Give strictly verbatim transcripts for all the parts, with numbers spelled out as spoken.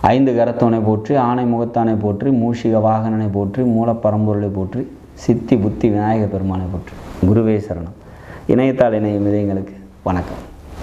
ஐந்து கரத்தோனை போற்றி, ஆணை முகத்தானை போற்றி, மூஷிக வாகனனை போற்றி, மூலப்பரம்பொருளை போற்றி, சித்தி புத்தி விநாயக பெருமானை போற்றி. குருவே சரணம். இணையத்தால் இணையும் இதயங்களுக்கு வணக்கம்.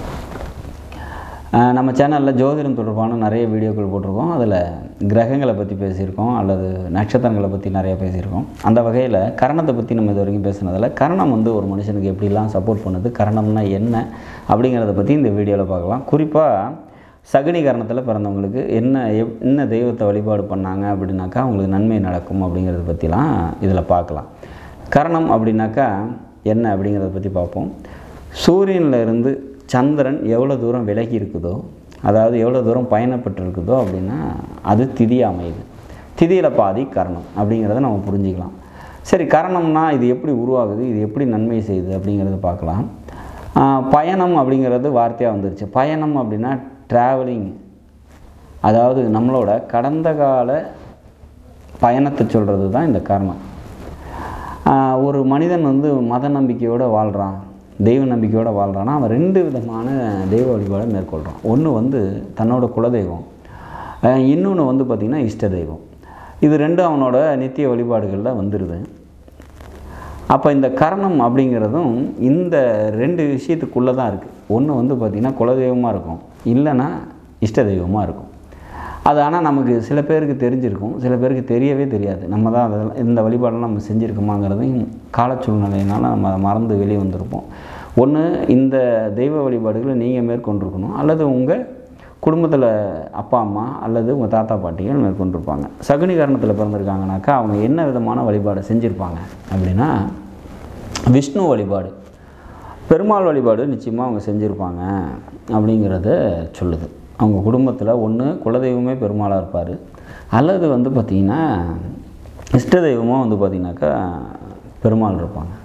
நம்ம சேனலில் ஜோதிடம் தொடர்பான நிறைய வீடியோக்கள் போட்டிருக்கோம். அதில் கிரகங்களை பற்றி பேசியிருக்கோம், அல்லது நட்சத்திரங்களை பற்றி நிறைய பேசியிருக்கோம். அந்த வகையில் கரணத்தை பற்றி நம்ம இது வரைக்கும் பேசுனதில் கரணம் வந்து ஒரு மனுஷனுக்கு எப்படிலாம் சப்போர்ட் பண்ணுது, கரணம்னா என்ன அப்படிங்கிறத பற்றி இந்த வீடியோவில் பார்க்கலாம். குறிப்பாக சகுனி கரணத்தில் பிறந்தவங்களுக்கு என்ன எப் என்ன தெய்வத்தை வழிபாடு பண்ணாங்க அப்படின்னாக்கா அவங்களுக்கு நன்மை நடக்கும் அப்படிங்கிறத பற்றிலாம் இதில் பார்க்கலாம். கரணம் அப்படின்னாக்கா என்ன அப்படிங்கிறத பற்றி பார்ப்போம். சூரியனில் இருந்து சந்திரன் எவ்வளோ தூரம் விலகி இருக்குதோ, அதாவது எவ்வளோ தூரம் பயணப்பட்டு இருக்குதோ அப்படின்னா அது திதி அமையுது. திதியில் பாதி கரணம் அப்படிங்கிறத நம்ம புரிஞ்சிக்கலாம். சரி, கரணம்னா இது எப்படி உருவாகுது, இது எப்படி நன்மை செய்யுது அப்படிங்கிறத பார்க்கலாம். பயணம் அப்படிங்கிறது வார்த்தையாக வந்துருச்சு. பயணம் அப்படின்னா ட்ராவலிங், அதாவது நம்மளோட கடந்த கால பயணத்தை சொல்கிறது தான் இந்த கரணம். ஒரு மனிதன் வந்து மத நம்பிக்கையோடு வாழ்கிறான், தெய்வ நம்பிக்கையோடு வாழ்கிறான்னா அவன் ரெண்டு விதமான தெய்வ வழிபாடை மேற்கொள்கிறான். ஒன்று வந்து தன்னோட குலதெய்வம், இன்னொன்று வந்து பார்த்திங்கன்னா இஷ்ட தெய்வம். இது ரெண்டும் அவனோட நித்திய வழிபாடுகளில் வந்துடுது. அப்போ இந்த கரணம் அப்படிங்கிறதும் இந்த ரெண்டு விஷயத்துக்குள்ளே தான் இருக்குது. ஒன்று வந்து பார்த்திங்கன்னா குலதெய்வமாக இருக்கும், இல்லைன்னா இஷ்ட தெய்வமாக இருக்கும். அது ஆனால் நமக்கு சில பேருக்கு தெரிஞ்சிருக்கும், சில பேருக்கு தெரியவே தெரியாது. நம்ம தான் அதெல்லாம் இந்த வழிபாடெல்லாம் நம்ம செஞ்சுருக்கோமாங்கிறதையும் கால சூழ்நிலையினால நம்ம அதை மறந்து வெளியே வந்திருப்போம். ஒன்று இந்த தெய்வ வழிபாடுகளை நீங்கள் மேற்கொண்டிருக்கணும், அல்லது உங்கள் குடும்பத்தில் அப்பா அம்மா அல்லது உங்கள் தாத்தா பாட்டிகள் மேற்கொண்டிருப்பாங்க. சகுனி கரணத்தில் பிறந்திருக்காங்கனாக்கா அவங்க என்ன விதமான வழிபாடு செஞ்சுருப்பாங்க அப்படின்னா விஷ்ணு வழிபாடு, பெருமாள் வழிபாடு நிச்சயமாக அவங்க செஞ்சுருப்பாங்க அப்படிங்கிறத சொல்லுது. அவங்க குடும்பத்தில் ஒன்று குலதெய்வமே பெருமாளாக இருப்பார், அல்லது வந்து பார்த்திங்கன்னா இஷ்ட தெய்வமாக வந்து பார்த்திங்கனாக்கா பெருமாள் இருப்பாங்க.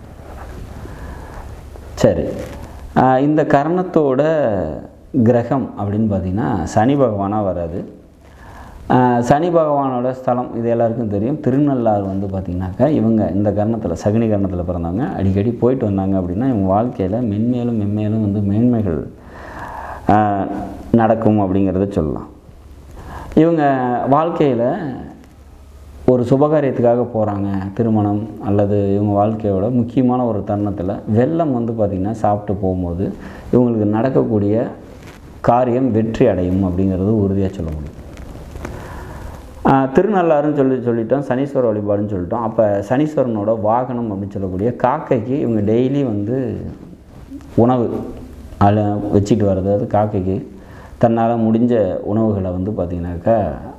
சரி, இந்த கரணத்தோட கிரகம் அப்படின்னு பார்த்திங்கன்னா சனி பகவானாக வராது. சனி பகவானோட ஸ்தலம் இது எல்லாருக்கும் தெரியும், திருநள்ளாறு வந்து பார்த்திங்கனாக்கா இவங்க இந்த கரணத்தில் சகுனி கரணத்தில் பிறந்தவங்க அடிக்கடி போயிட்டு வந்தாங்க அப்படின்னா இவங்க வாழ்க்கையில் மென்மேலும் மென்மேலும் வந்து மேன்மைகள் நடக்கும் அப்படிங்கிறத சொல்லலாம். இவங்க வாழ்க்கையில் ஒரு சுபகாரியத்துக்காக போகிறாங்க, திருமணம் அல்லது இவங்க வாழ்க்கையோட முக்கியமான ஒரு தருணத்தில் வெள்ளம் வந்து பார்த்திங்கன்னா சாப்பிட்டு போகும்போது இவங்களுக்கு நடக்கக்கூடிய காரியம் வெற்றி அடையும் அப்படிங்கிறது உறுதியாக சொல்ல முடியும். திருநள்ளாறுன்னு சொல்லி சொல்லிட்டோம், சனீஸ்வர வழிபாடுன்னு சொல்லிட்டோம். அப்போ சனீஸ்வரனோட வாகனம் அப்படின்னு சொல்லக்கூடிய காக்கைக்கு இவங்க டெய்லி வந்து உணவு அதில் வச்சுட்டு வர்றது, அது காக்கைக்கு தன்னால் முடிஞ்ச உணவுகளை வந்து பார்த்திங்கனாக்கா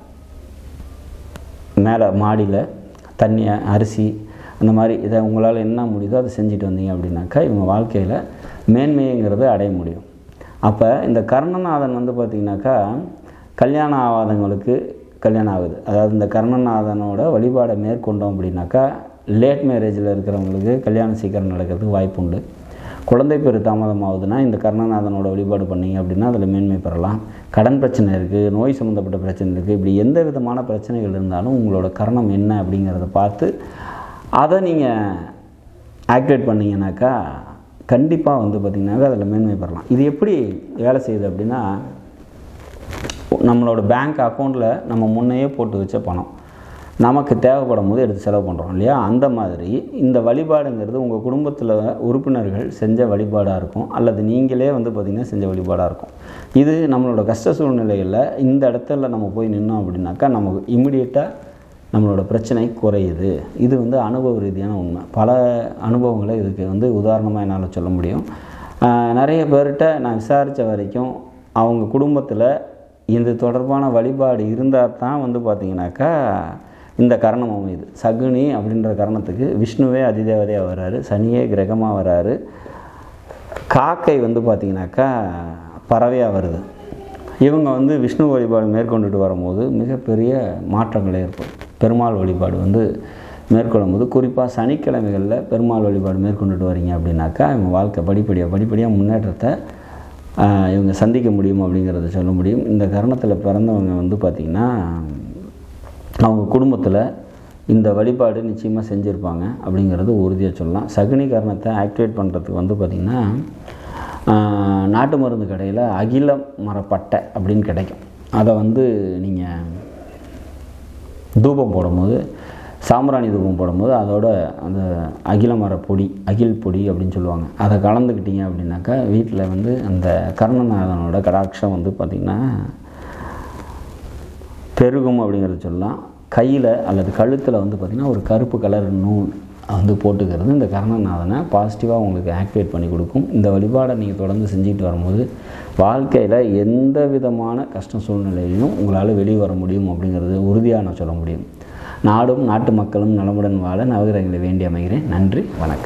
மேலே மாடியில் தண்ணியை அரிசி அந்த மாதிரி இதை உங்களால் என்ன முடியுதோ அதை செஞ்சுட்டு வந்தீங்க அப்படின்னாக்கா இவங்க வாழ்க்கையில் மேன்மைங்கிறது அடைய முடியும். அப்போ இந்த கர்ணநாதன் வந்து பார்த்திங்கனாக்கா கல்யாணம் ஆகாதவங்களுக்கு கல்யாணம் ஆகுது. அதாவது இந்த கர்ணநாதனோட வழிபாடை மேற்கொண்டோம் அப்படின்னாக்கா லேட் மேரேஜில் இருக்கிறவங்களுக்கு கல்யாணம் சீக்கிரம் நடக்கிறதுக்கு வாய்ப்பு உண்டு. குழந்தை பேர் தாமதம் ஆகுதுன்னா இந்த கர்ணநாதனோட வழிபாடு பண்ணிங்க அப்படின்னா அதில் மேன்மை பெறலாம். கடன் பிரச்சனை இருக்குது, நோய் சம்மந்தப்பட்ட பிரச்சனை இருக்குது, இப்படி எந்த விதமான பிரச்சனைகள் இருந்தாலும் உங்களோட கரணம் என்ன அப்படிங்கிறத பார்த்து அதை நீங்கள் ஆக்டிவேட் பண்ணிங்கனாக்கா கண்டிப்பாக வந்து பார்த்திங்கனாக்கா அதில் மேன்மை பெறலாம். இது எப்படி வேலை செய்யுது அப்படின்னா நம்மளோட பேங்க் அக்கௌண்ட்டில் நம்ம முன்னையே போட்டு வச்ச பணம் நமக்கு தேவைப்படும் போது எடுத்து செலவு பண்ணுறோம் இல்லையா, அந்த மாதிரி இந்த வழிபாடுங்கிறது உங்கள் குடும்பத்தில் உறுப்பினர்கள் செஞ்ச வழிபாடாக இருக்கும், அல்லது நீங்களே வந்து பார்த்திங்கன்னா செஞ்ச வழிபாடாக இருக்கும். இது நம்மளோட கஷ்ட சூழ்நிலைகளில் இந்த இடத்துல நம்ம போய் நின்னோம் அப்படின்னாக்கா நமக்கு இம்மிடியேட்டாக நம்மளோட பிரச்சனை குறையுது. இது வந்து அனுபவ ரீதியான உண்மை. பல அனுபவங்களை இதுக்கு வந்து உதாரணமாக என்னால் சொல்ல முடியும். நிறைய பேர்கிட்ட நான் விசாரித்த வரைக்கும் அவங்க குடும்பத்தில் இது தொடர்பான வழிபாடு இருந்தால் தான் வந்து பார்த்திங்கனாக்கா இந்த கரணம் அமையுது. சகுனி அப்படின்ற கரணத்துக்கு விஷ்ணுவே அதிதேவதையாக வர்றாரு, சனியே கிரகமாக வர்றாரு, காக்கை வந்து பார்த்திங்கனாக்கா பறவையாக வருது. இவங்க வந்து விஷ்ணு வழிபாடு மேற்கொண்டுட்டு வரும்போது மிகப்பெரிய மாற்றங்கள் ஏற்படும். பெருமாள் வழிபாடு வந்து மேற்கொள்ளும் போது குறிப்பாக சனிக்கிழமைகளில் பெருமாள் வழிபாடு மேற்கொண்டுட்டு வரீங்க அப்படின்னாக்கா இவங்க வாழ்க்கை படிப்படியாக படிப்படியாக முன்னேற்றத்தை இவங்க சந்திக்க முடியும் அப்படிங்கிறத சொல்ல முடியும். இந்த கரணத்தில் பிறந்தவங்க வந்து பார்த்திங்கன்னா அவங்க குடும்பத்தில் இந்த வழிபாடு நிச்சயமாக செஞ்சுருப்பாங்க அப்படிங்கிறது உறுதியாக சொல்லலாம். சகுனி கரணத்தை ஆக்டிவேட் பண்ணுறதுக்கு வந்து பார்த்திங்கன்னா நாட்டு மருந்து கடையில் அகில மரப்பட்டை அப்படின்னு கிடைக்கும். அதை வந்து நீங்கள் தூபம் போடும்போது, சாம்பிராணி தூபம் போடும்போது அதோட அந்த அகில மர பொடி, அகில் பொடி அப்படின்னு சொல்லுவாங்க, அதை கலந்துக்கிட்டீங்க அப்படின்னாக்கா வீட்டில் வந்து அந்த கரணநாதனோட கடாட்சம் வந்து பார்த்திங்கன்னா பெருகும் அப்படிங்கிறத சொல்லலாம். கையில் அல்லது கழுத்தில் வந்து பார்த்திங்கன்னா ஒரு கருப்பு கலர் நூல் வந்து போட்டுக்கிறது இந்த கரணநாதனை பாசிட்டிவாக உங்களுக்கு ஆக்டிவேட் பண்ணி கொடுக்கும். இந்த வழிபாடை நீங்கள் தொடர்ந்து செஞ்சுட்டு வரும்போது வாழ்க்கையில் எந்த விதமான கஷ்ட சூழ்நிலையிலும் உங்களால் வெளியே வர முடியும் அப்படிங்கிறது உறுதியாக நான் சொல்ல முடியும். நாடும் நாட்டு மக்களும் நலமுடன் வாழ நவகிரகங்களை வேண்டி அமைகிறேன். நன்றி, வணக்கம்.